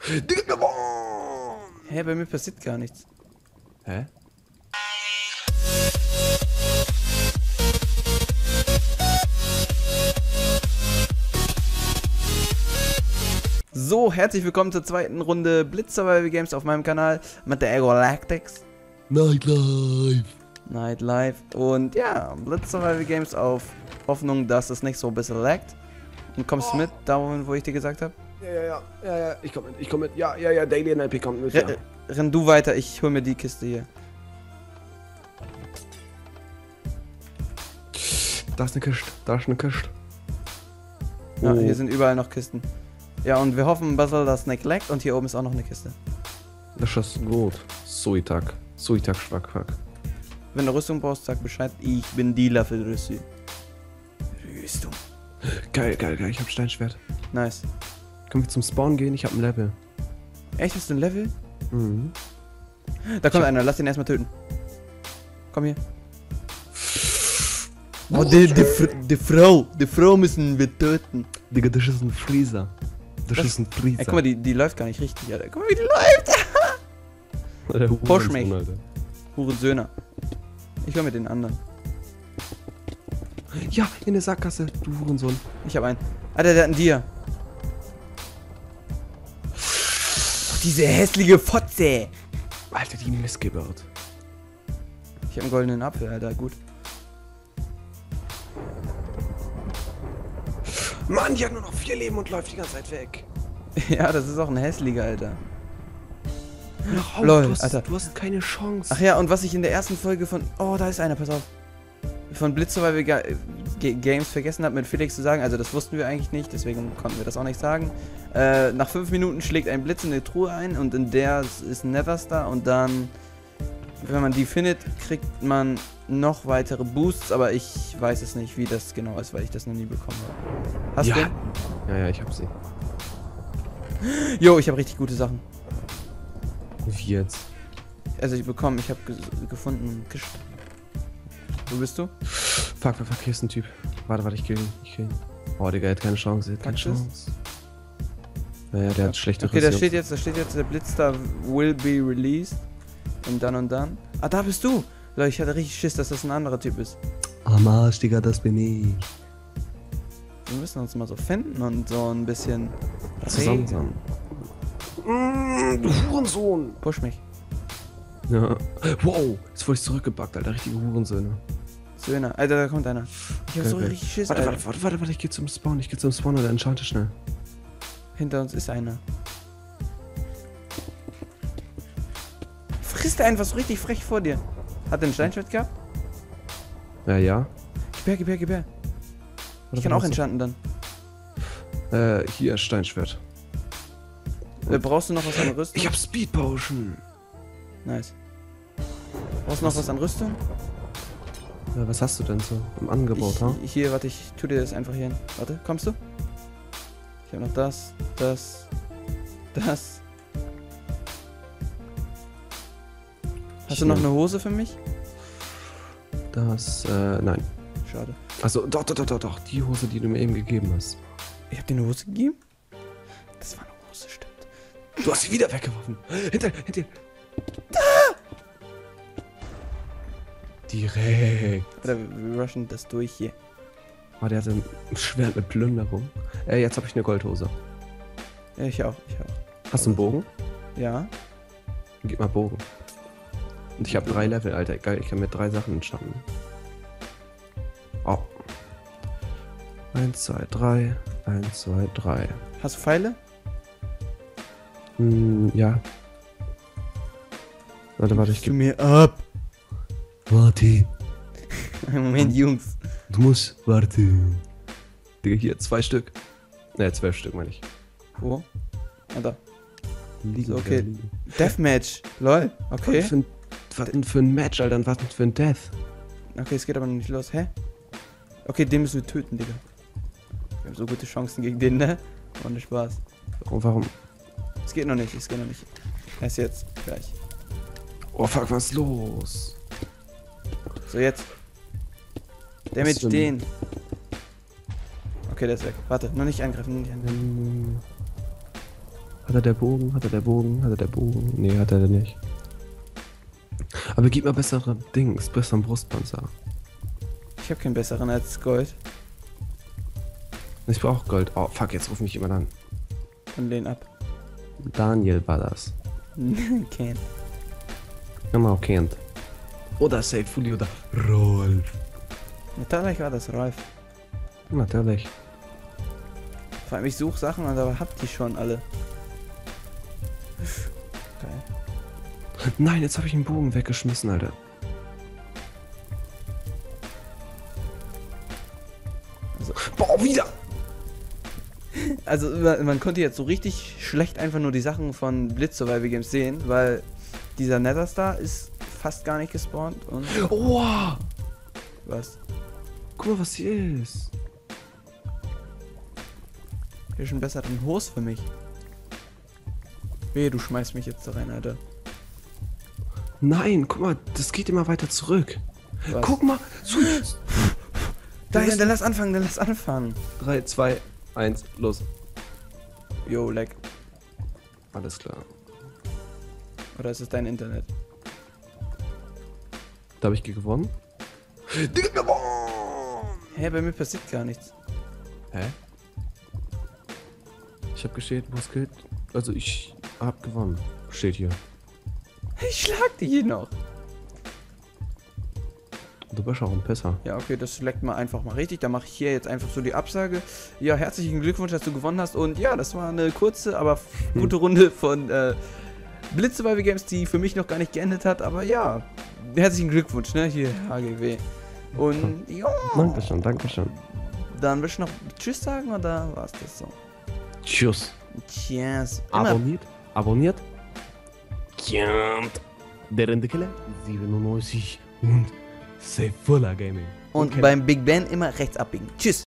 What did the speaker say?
Digga, gewonnen! Hä, bei mir passiert gar nichts. Hä? So, herzlich willkommen zur zweiten Runde Blitz Survival Games auf meinem Kanal mit der Galactics. Nightlife. Und ja, Blitz Survival Games auf Hoffnung, dass es nicht so ein bisschen laggt. Und kommst du mit, da wo ich dir gesagt habe? Ja, ich komm mit. Ja, Daily NLP kommt mit. Ja. Renn du weiter, ich hol mir die Kiste hier. Da ist eine Kiste. Ja, Oh. hier sind überall noch Kisten. Ja, und wir hoffen, Basil, dass Snake laggt und hier oben ist auch noch eine Kiste. Das ist gut. Suitak, schwack. Wenn du Rüstung brauchst, sag Bescheid. Ich bin Dealer für Rüstung. Geil, ich hab Steinschwert. Nice. Können wir zum Spawn gehen? Ich hab ein Level. Echt, hast du ein Level? Mhm. Da kommt einer, lass den erstmal töten. Komm hier. Oh, die Frau müssen wir töten. Digga, das ist ein Freezer. Ey, guck mal, die läuft gar nicht richtig, Alter. Guck mal, wie die läuft. Push mich. Hurensöhner. Ich hol mit den anderen. Ja, in der Sackgasse, du Hurensohn. Ich hab einen. Alter, der hat einen Dia. Oh, diese hässliche Fotze. Alter, die Missgeburt. Ich hab einen goldenen Apfel, Alter, gut. Mann, die hat nur noch 4 Leben und läuft die ganze Zeit weg. Ja, das ist auch ein hässlicher, Alter. Ach, Lol, du Alter. hast keine Chance. Ach ja, und was ich in der ersten Folge von... Oh, da ist einer, pass auf. Von Blitz Survival Games vergessen habe, mit Felix zu sagen, also das wussten wir eigentlich nicht, deswegen konnten wir das auch nicht sagen. Nach 5 Minuten schlägt ein Blitz in eine Truhe ein und in der ist ein Netherstar und dann, wenn man die findet, kriegt man noch weitere Boosts, aber ich weiß es nicht, wie das genau ist, weil ich das noch nie bekommen habe. Hast Ja. du? Ja, ich hab sie. Jo, ich habe richtig gute Sachen. Wie jetzt? Also ich habe gefunden, Kiste. Wo bist du? Fuck, hier ist ein Typ. Warte, ich kill ihn. Oh, Digga, er hat keine Chance, Packst du's? Naja, der hat schlechte Okay, da steht jetzt, der Blitzstar will be released. Und dann. Ah, da bist du! Leute, ich hatte richtig Schiss, dass das ein anderer Typ ist. Am Arsch, Digga, das bin ich. Wir müssen uns mal so finden und so ein bisschen Zusammen regeln. sein. Du Hurensohn! Push mich. Ja. Wow, jetzt wurde ich zurückgebackt, Alter. Richtige Hurensöhne. Söhne. Alter, da kommt einer. Ich hab so Okay. richtig Schiss, Alter. Warte, ich geh zum Spawn. Alter, enchante schnell. Hinter uns ist einer. Frisst er einfach so richtig frech vor dir. Hat er ein Steinschwert gehabt? Ja. Gib her. Ich kann auch enchanten dann. Hier, Steinschwert. Brauchst du noch was an Rüstung? Ich hab Speed Potion. Nice. Brauchst du noch was an Rüstung? Ja, was hast du denn so im Angebot, ha? Hier, warte, ich tu dir das einfach hier hin. Warte, kommst du? Ich hab noch das. Hast du noch eine Hose für mich? Nein. Schade. Also, doch, die Hose, die du mir eben gegeben hast. Ich hab dir eine Hose gegeben? Das war eine Hose, stimmt. Du hast sie wieder weggeworfen. Hinter dir. Direkt. Oder wir rushen das durch hier. Oh, der hatte ein Schwert mit Plünderung. Jetzt habe ich eine Goldhose. Ja, ich auch. Hast du einen Bogen? Ja. Gib mal Bogen. Und ich habe 3 Level, Alter. Geil, ich kann mit 3 Sachen entstanden. Oh. 1, 2, 3. 1, 2, 3. Hast du Pfeile? Ja. Warte, ich Gib geb... mir ab. Warte. Moment, Jungs. Du musst... Warte. Digga, hier, 2 Stück. Ne, 12 Stück, meine ich. Wo? Ah, da. Liegen, So, okay. liegen. Deathmatch. Lol. Okay. Was denn für ein Match, Alter? Und was denn für ein Death? Okay, es geht aber noch nicht los. Hä? Okay, den müssen wir töten, Digga. Wir haben so gute Chancen gegen den, ne? Ohne Spaß. Warum? Es geht noch nicht. Erst jetzt. Gleich. Oh, fuck, was ist los? So, jetzt. Damage denn? den. Okay, der ist weg. Warte, noch nicht angreifen. Hat er der Bogen? Hat er der Bogen? Hat er der Bogen? Nee, hat er nicht. Aber gib mal bessere Dings, besseren Brustpanzer. Ich habe keinen besseren als Gold. Ich brauche Gold. Oh, fuck, jetzt ruf mich jemand an. Und lehn ab. Daniel war das. Kein. Genau, kennt. Oder Said Fully oder Rolf. Natürlich war das Rolf. Natürlich. Vor allem, ich suche Sachen, aber hab die schon alle. Geil. Nein, jetzt habe ich einen Bogen weggeschmissen, Alter. Also, Boah, wieder! Also man konnte jetzt so richtig schlecht einfach nur die Sachen von Blitz Survival Games sehen, weil dieser Netherstar ist fast gar nicht gespawnt und... Oh! Was? Guck mal, was hier ist. Hier ist schon besser ein Hose für mich. Wehe, du schmeißt mich jetzt da rein, Alter. Nein, guck mal, das geht immer weiter zurück. Was? Guck mal, so. Dann lass anfangen, dann lass anfangen. 3, 2, 1, los. Yo, leck. Alles klar. Oder ist es dein Internet? Da habe ich gewonnen. Digga, gewonnen! Hä, bei mir passiert gar nichts. Hä? Ich habe gestellt, was geht? Also ich habe gewonnen. Steht hier. Ich schlag dich hier noch. Du bist auch ein Pisser. Ja, okay, das leckt mal einfach mal richtig. Da mache ich hier jetzt einfach so die Absage. Ja, herzlichen Glückwunsch, dass du gewonnen hast. Und ja, das war eine kurze, aber gute Runde von Blitz Survival Games, die für mich noch gar nicht geendet hat. Aber ja, herzlichen Glückwunsch, ne? Hier, HGW. Und ja. Dankeschön, Dankeschön. Dann willst du noch Tschüss sagen oder war es das so? Tschüss. Tschüss. Abonniert? Abonniert? Der Rendekelle 97 und Safe Fuller Gaming. Und beim Big Ben immer rechts abbiegen. Tschüss.